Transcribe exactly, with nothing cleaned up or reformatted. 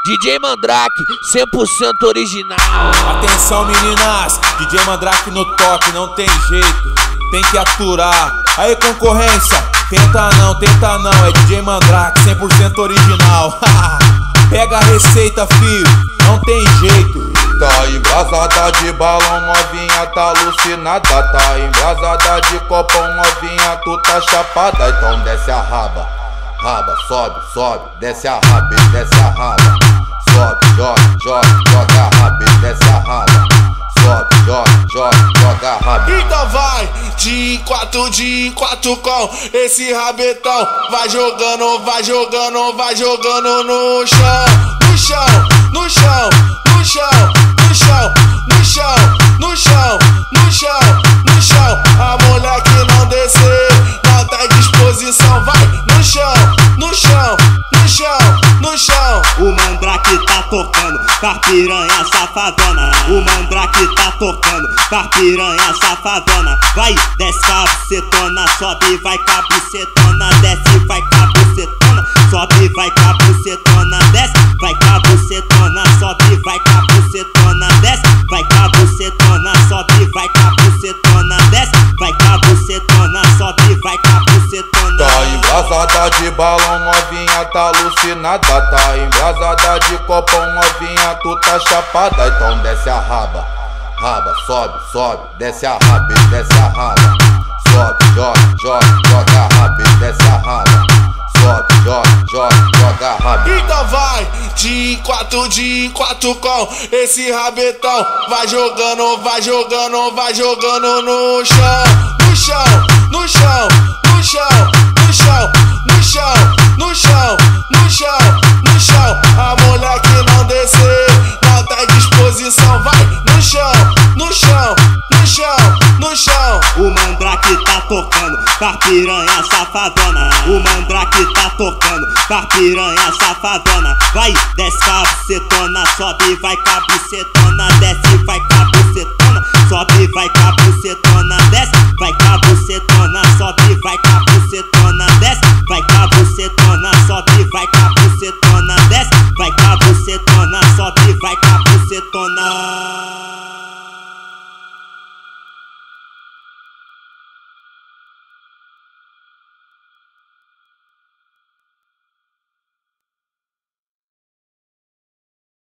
D J Mandrake, cem por cento original. Atenção meninas, D J Mandrake no toque, não tem jeito, tem que aturar. Aí concorrência, tenta não, tenta não, é D J Mandrake, cem por cento original. Pega a receita, filho, não tem jeito. Tá embrasada de balão, novinha, tá alucinada. Tá embrasada de copão, novinha, tu tá chapada. Então desce a raba, raba, sobe, sobe, desce a raba, desce a raba. Sobe, joga, joga, joga a raba, desce a raba. Sobe, joga, joga, joga a raba. Então vai, de quatro, de quatro com esse rabetão. Vai jogando, vai jogando, vai jogando no chão. No chão, no chão, no chão, no chão, no chão, no chão, no chão, no chão. A mulher que não descer, não tá em disposição. Vai no chão, no chão, no chão, no chão. O Mandrake tá tocando, tá piranha safadona. O Mandrake tá tocando, tá piranha safadona. Vai, desce cabucetona, sobe, vai cabucetona, desce, vai cabucetona, sobe, vai cabucetona, desce, vai cabucetona, sobe, vai cabucetona, desce, vai cabucetona, sobe, vai cabucetona, desce, vai cabucetona, sobe, vai cabucetona. Tá embrasada de balão, novinha, tá alucinada. Tá embrasada de copão, novinha, tu tá chapada. Então desce a raba, raba, sobe, sobe, desce a raba, desce a raba. Sobe, joga, joga, joga a raba, desce a raba. Sobe, joga, joga, joga a raba. Então vai, de quatro, de quatro com esse rabetão. Vai jogando, vai jogando, vai jogando no chão. No chão, no chão, no chão, no chão, no chão, no chão, no chão, no chão. A mulher que não descer, não tá em disposição. Vai no chão, no chão, no chão, no chão. O Mandrake tá tocando, tá piranha safadona. O Mandrake tá tocando, tá piranha safadona. Vai, desce cabucetona, sobe, vai cabucetona, desce, vai cabucetona, sobe, vai cabucetona, desce, vai cabucetona, sobe, vai cabucetona, desce, vai cabucetona, sobe, vai cabucetona, desce, vai cabucetona, sobe, vai cabucetona.